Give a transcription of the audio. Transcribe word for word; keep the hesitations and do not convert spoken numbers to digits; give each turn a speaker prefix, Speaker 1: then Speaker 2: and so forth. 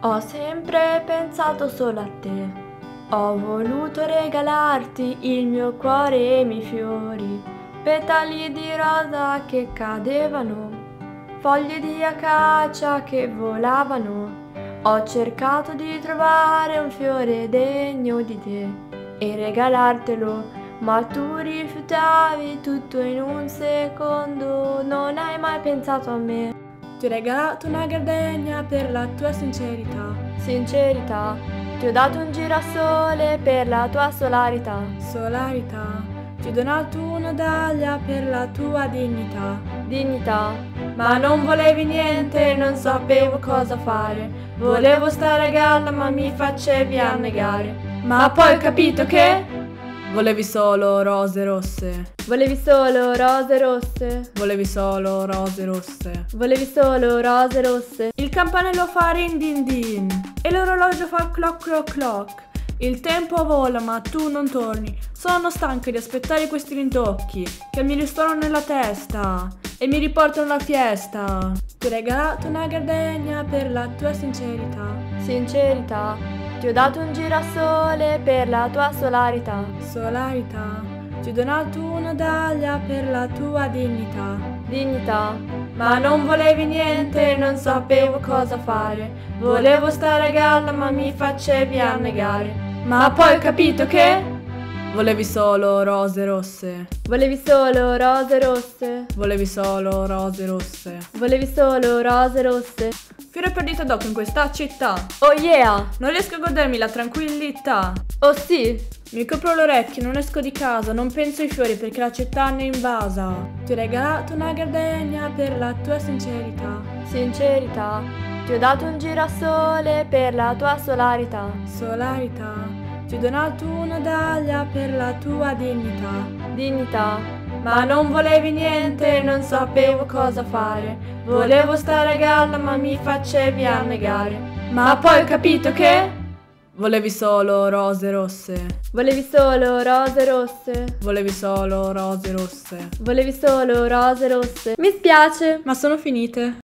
Speaker 1: Ho sempre pensato solo a te, ho voluto regalarti il mio cuore e i miei fiori, petali di rosa che cadevano, foglie di acacia che volavano. Ho cercato di trovare un fiore degno di te e regalartelo, ma tu rifiutavi tutto in un secondo, non hai mai pensato a me.
Speaker 2: Ti ho regalato una gardenia per la tua sincerità.
Speaker 1: Sincerità, ti ho dato un girasole per la tua solarità.
Speaker 2: Solarità, ti ho donato una daglia per la tua dignità.
Speaker 1: Dignità, ma non volevi niente, non sapevo cosa fare. Volevo stare a galla ma mi facevi annegare. Ma poi ho capito che
Speaker 2: volevi solo rose rosse.
Speaker 1: Volevi solo rose rosse.
Speaker 2: Volevi solo rose rosse.
Speaker 1: Volevi solo rose rosse.
Speaker 2: Il campanello fa rin din din e l'orologio fa clock clock clock. Il tempo vola ma tu non torni. Sono stanca di aspettare questi rintocchi che mi ristoro nella testa e mi riportano alla fiesta. Ti ho regalato una gardenia per la tua sincerità.
Speaker 1: Sincerità, ti ho dato un girasole per la tua solarità.
Speaker 2: Solarità, ti ho donato una daglia per la tua dignità.
Speaker 1: Dignità, ma non volevi niente, non sapevo cosa fare. Volevo stare a galla ma mi facevi annegare. Ma poi ho capito che
Speaker 2: volevi solo rose rosse.
Speaker 1: Volevi solo rose rosse.
Speaker 2: Volevi solo rose rosse.
Speaker 1: Volevi solo rose rosse.
Speaker 2: Fiore perdita d'occhio in questa città.
Speaker 1: Oh yeah!
Speaker 2: Non riesco a godermi la tranquillità.
Speaker 1: Oh sì!
Speaker 2: Mi copro le orecchie, non esco di casa, non penso ai fiori perché la città ne è invasa. Ti ho regalato una gardenia per la tua sincerità.
Speaker 1: Sincerità, ti ho dato un girasole per la tua solarità.
Speaker 2: Solarità, ti ho donato una daglia per la tua dignità.
Speaker 1: Dignità, ma non volevi niente, non sapevo cosa fare. Volevo stare a galla ma mi facevi annegare. Ma poi ho capito che
Speaker 2: volevi solo rose rosse.
Speaker 1: Volevi solo rose rosse.
Speaker 2: Volevi solo rose rosse.
Speaker 1: Volevi solo rose rosse. Mi spiace,
Speaker 2: ma sono finite.